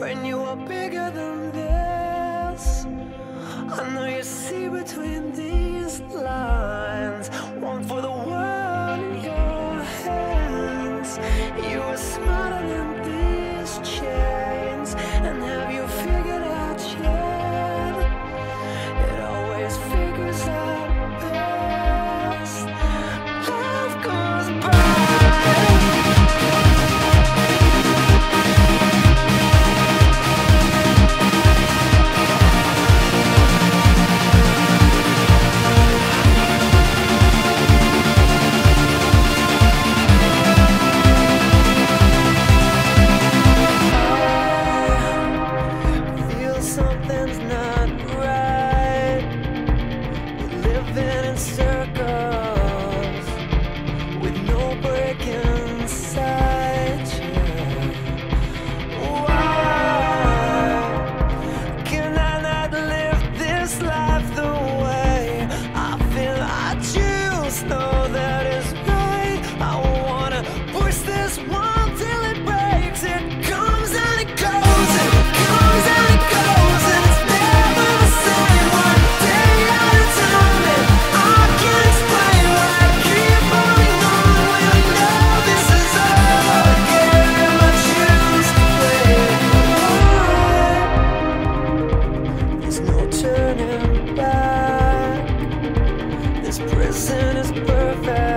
Friend, you are bigger than this. I know you see between these lines. One for the world in your hands. You are smarter than these chains. And have you figured out yet? It always figures out best. Life goes by. Something's not right. We're living in circles with no break inside. Why can I not live this life the way I feel? I choose, know that is right. I wanna push this wall till it breaks. It comes and it goes, and it comes and it goes. Turning back. This prison is perfect.